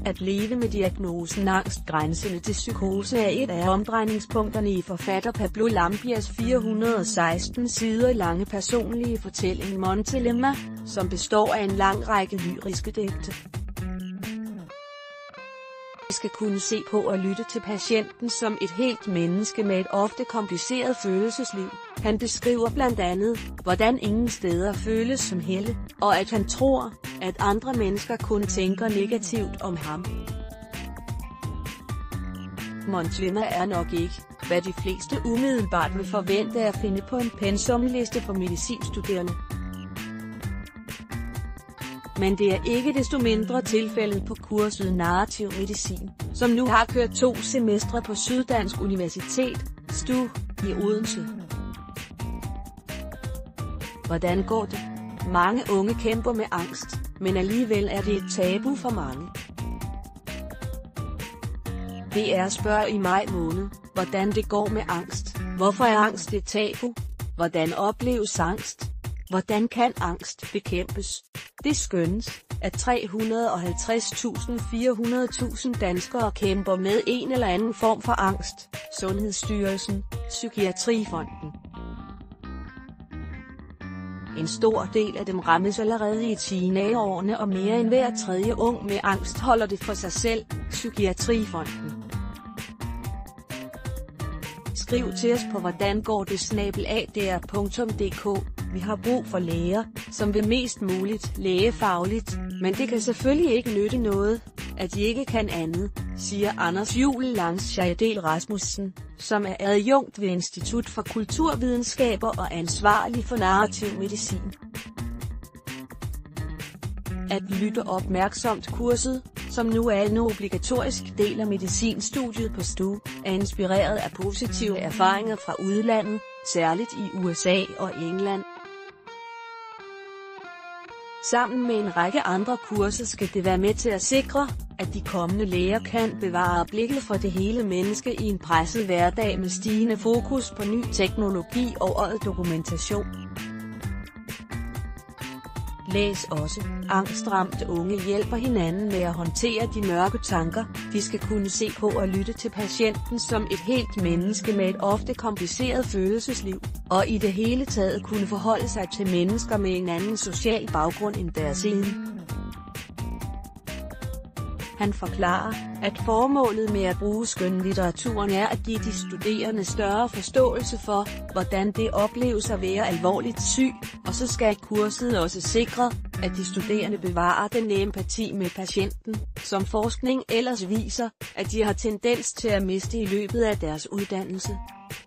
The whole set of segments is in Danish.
At leve med diagnosen angst grænsende til psykose er et af omdrejningspunkterne i forfatter Pablo Lambias 416 sider lange personlige fortælling Montelema, som består af en lang række lyriske digte. Vi skal kunne se på og lytte til patienten som et helt menneske med et ofte kompliceret følelsesliv. Han beskriver blandt andet, hvordan ingen steder føles som helle, og at han tror, at andre mennesker kun tænker negativt om ham. Montelema er nok ikke, hvad de fleste umiddelbart vil forvente at finde på en pensumliste for medicinstuderende. Men det er ikke desto mindre tilfældet på kurset Narrativ Medicin, som nu har kørt 2 semestre på Syddansk Universitet, STU, i Odense. Hvordan går det? Mange unge kæmper med angst, men alligevel er det et tabu for mange. DR spørger i maj måned, hvordan det går med angst. Hvorfor er angst et tabu? Hvordan opleves angst? Hvordan kan angst bekæmpes? Det skønnes, at 350.000-400.000 danskere kæmper med en eller anden form for angst. Sundhedsstyrelsen, Psykiatrifonden. En stor del af dem rammes allerede i teenageårene, og mere end hver tredje ung med angst holder det for sig selv. Psykiatrifonden. Skriv til os på www.hvordan-går-det@dr.dk. Vi har brug for læger, som vil mest muligt lægefagligt, men det kan selvfølgelig ikke nytte noget, at de ikke kan andet, siger Anders Juel Langshejadel Rasmussen, som er adjunkt ved Institut for Kulturvidenskaber og ansvarlig for narrativ medicin. At lytte opmærksomt kurset, som nu er en obligatorisk del af medicinstudiet på STU, er inspireret af positive erfaringer fra udlandet, særligt i USA og England. Sammen med en række andre kurser skal det være med til at sikre, at de kommende læger kan bevare blikket for det hele menneske i en presset hverdag med stigende fokus på ny teknologi og dokumentation. Læs også, angstramte unge hjælper hinanden med at håndtere de mørke tanker. De skal kunne se på og lytte til patienten som et helt menneske med et ofte kompliceret følelsesliv, og i det hele taget kunne forholde sig til mennesker med en anden social baggrund end deres egen. Han forklarer, at formålet med at bruge skønlitteraturen er at give de studerende større forståelse for, hvordan det opleves at være alvorligt syg, og så skal kurset også sikre, at de studerende bevarer den empati med patienten, som forskning ellers viser, at de har tendens til at miste i løbet af deres uddannelse.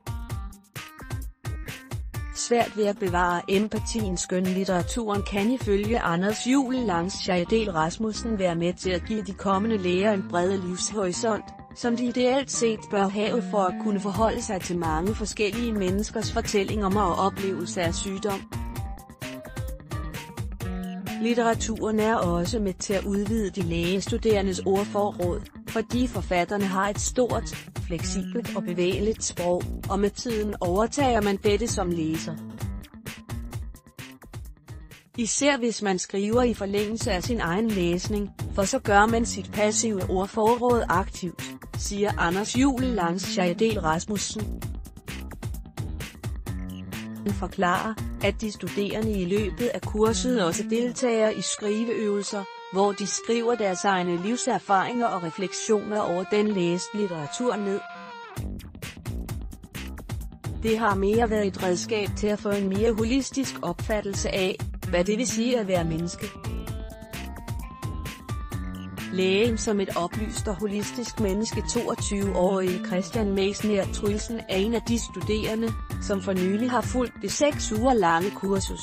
Svært ved at bevare empatien. Skønlitteraturen kan ifølge Anders Juel Langshejadel Rasmussen være med til at give de kommende læger en bred livshorisont, som de ideelt set bør have for at kunne forholde sig til mange forskellige menneskers fortællinger om og oplevelse af sygdom. Litteraturen er også med til at udvide de lægestuderendes ordforråd, fordi forfatterne har et stort, fleksibelt og bevægeligt sprog, og med tiden overtager man dette som læser. Især hvis man skriver i forlængelse af sin egen læsning, for så gør man sit passive ordforråd aktivt, siger Anders Juel Langshejadel Rasmussen. Han forklarer, at de studerende i løbet af kurset også deltager i skriveøvelser, hvor de skriver deres egne livserfaringer og refleksioner over den læste litteratur ned. Det har mere været et redskab til at få en mere holistisk opfattelse af, hvad det vil sige at være menneske. Lægen som et oplyst og holistisk menneske. 22-årige Christian Meisner Trylsen er en af de studerende, som for nylig har fulgt det 6 uger lange kursus.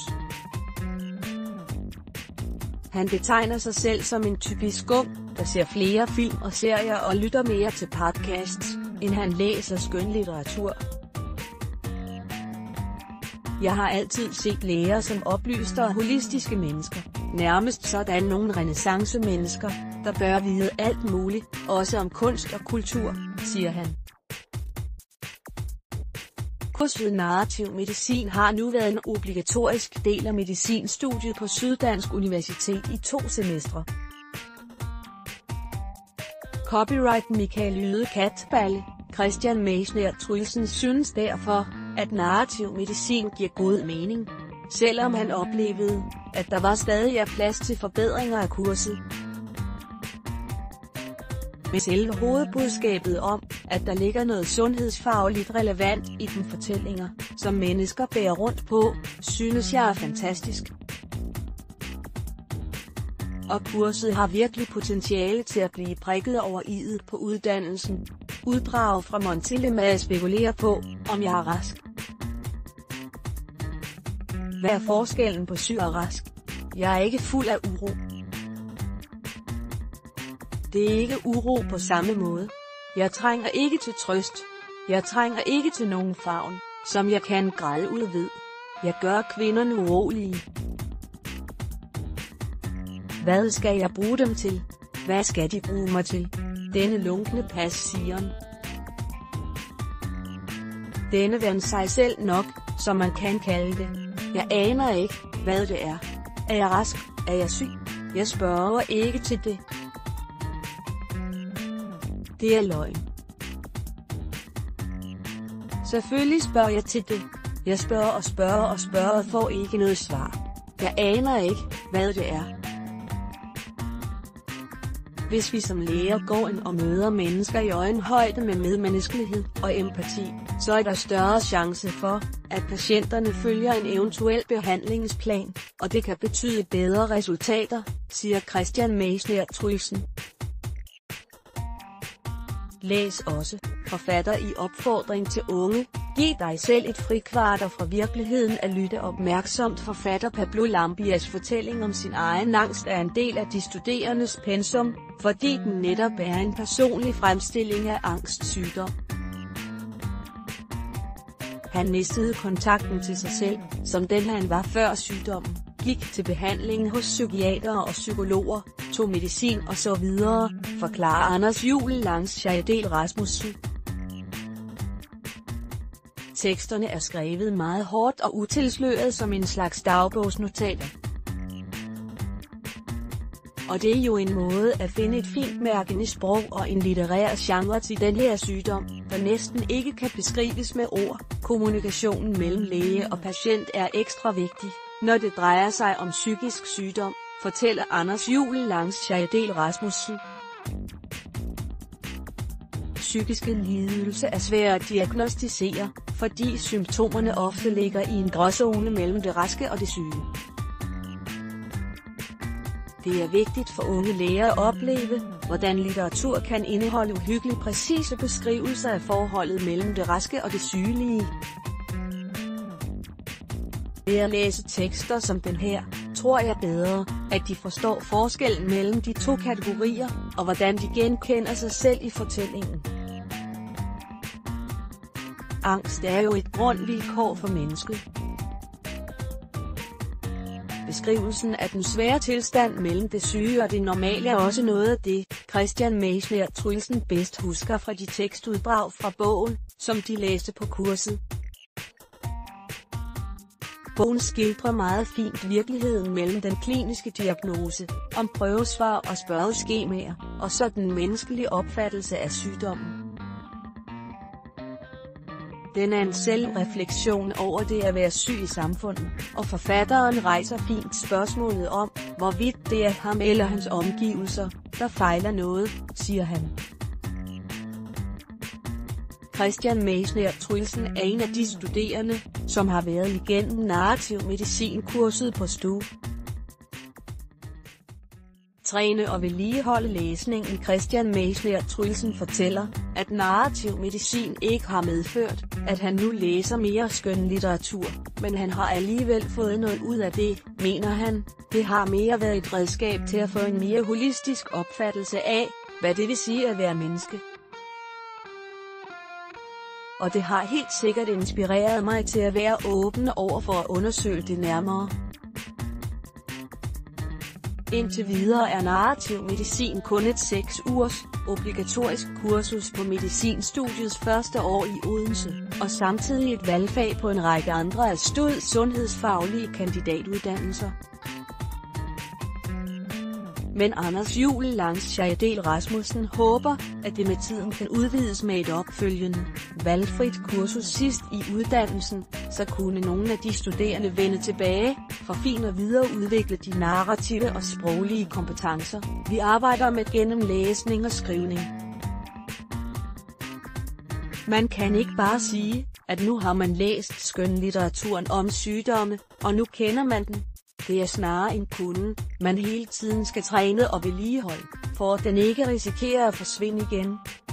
Han betegner sig selv som en typisk ung, der ser flere film og serier og lytter mere til podcasts, end han læser skønlitteratur. Jeg har altid set læger som oplyste og holistiske mennesker, nærmest sådan nogle renæssancemennesker, der bør vide alt muligt, også om kunst og kultur, siger han. Kurset Narrativ Medicin har nu været en obligatorisk del af medicinstudiet på Syddansk Universitet i 2 semestre. Copyright Michael Yde Katballe. Christian Meisner Truelsen synes derfor, at narrativ medicin giver god mening, selvom han oplevede, at der var stadig plads til forbedringer af kurset. Med selve hovedbudskabet om, at der ligger noget sundhedsfagligt relevant i de fortællinger, som mennesker bærer rundt på, synes jeg er fantastisk. Og kurset har virkelig potentiale til at blive prikket over i'et på uddannelsen. Uddrag fra Montelema spekulerer på, om jeg er rask. Hvad er forskellen på syg og rask? Jeg er ikke fuld af uro. Det er ikke uro på samme måde. Jeg trænger ikke til trøst. Jeg trænger ikke til nogen favn, som jeg kan græde ud ved. Jeg gør kvinderne urolige. Hvad skal jeg bruge dem til? Hvad skal de bruge mig til? Denne lunkne pas, siger han. Denne vand sig selv nok, som man kan kalde det. Jeg aner ikke, hvad det er. Er jeg rask? Er jeg syg? Jeg spørger ikke til det. Det er løgn. Selvfølgelig spørger jeg til det. Jeg spørger og får ikke noget svar. Jeg aner ikke, hvad det er. Hvis vi som læger går ind og møder mennesker i øjenhøjde med medmenneskelighed og empati, så er der større chance for, at patienterne følger en eventuel behandlingsplan, og det kan betyde bedre resultater, siger Christian Meisner Truelsen. Læs også, forfatter i opfordring til unge, giv dig selv et frikvarter fra virkeligheden at lytte opmærksomt. Forfatter Pablo Lambias fortælling om sin egen angst er en del af de studerendes pensum, fordi den netop er en personlig fremstilling af angstsygdom. Han mistede kontakten til sig selv, som den han var før sygdommen, gik til behandling hos psykiatere og psykologer, tog medicin og så videre, forklarer Anders Juel Langshajadel Rasmussen. Teksterne er skrevet meget hårdt og utilsløret som en slags dagbogsnotater. Og det er jo en måde at finde et fint mærkende sprog og en litterær genre til den her sygdom, der næsten ikke kan beskrives med ord. Kommunikationen mellem læge og patient er ekstra vigtig, når det drejer sig om psykisk sygdom, fortæller Anders Juel Langshajadel Rasmussen. Psykiske lidelse er svært at diagnosticere, fordi symptomerne ofte ligger i en gråzone mellem det raske og det syge. Det er vigtigt for unge læger at opleve, hvordan litteratur kan indeholde uhyggeligt præcise beskrivelser af forholdet mellem det raske og det sygelige. Ved at læse tekster som den her, tror jeg bedre, at de forstår forskellen mellem de to kategorier, og hvordan de genkender sig selv i fortællingen. Angst er jo et grundvilkår for mennesket. Beskrivelsen af den svære tilstand mellem det syge og det normale er også noget af det, Christian Meisner Truelsen bedst husker fra de tekstuddrag fra bogen, som de læste på kurset. Bogen skildrer meget fint virkeligheden mellem den kliniske diagnose, om prøvesvar og spørgeskemaer, og så den menneskelige opfattelse af sygdommen. Den er en selvrefleksion over det at være syg i samfundet, og forfatteren rejser fint spørgsmålet om, hvorvidt det er ham eller hans omgivelser, der fejler noget, siger han. Christian Meisner Truelsen er en af de studerende, som har været igennem narrativ medicin-kurset på STU. Træne og vedligeholde læsningen. Christian Meisner Truelsen fortæller, at narrativ medicin ikke har medført, at han nu læser mere skønlitteratur, men han har alligevel fået noget ud af det, mener han. Det har mere været et redskab til at få en mere holistisk opfattelse af, hvad det vil sige at være menneske. Og det har helt sikkert inspireret mig til at være åben over for at undersøge det nærmere. Indtil videre er narrativ medicin kun et 6 ugers, obligatorisk kursus på medicinstudiets første år i Odense, og samtidig et valgfag på en række andre af STUDs sundhedsfaglige kandidatuddannelser. Men Anders Juel Langschadel Rasmussen håber, at det med tiden kan udvides med et opfølgende, valgfrit kursus sidst i uddannelsen, så kunne nogle af de studerende vende tilbage, forfine og videreudvikle de narrative og sproglige kompetencer, vi arbejder med gennem læsning og skrivning. Man kan ikke bare sige, at nu har man læst skønlitteraturen om sygdomme, og nu kender man den. Det er snarere en kunde, man hele tiden skal træne og vedligeholde, for at den ikke risikerer at forsvinde igen.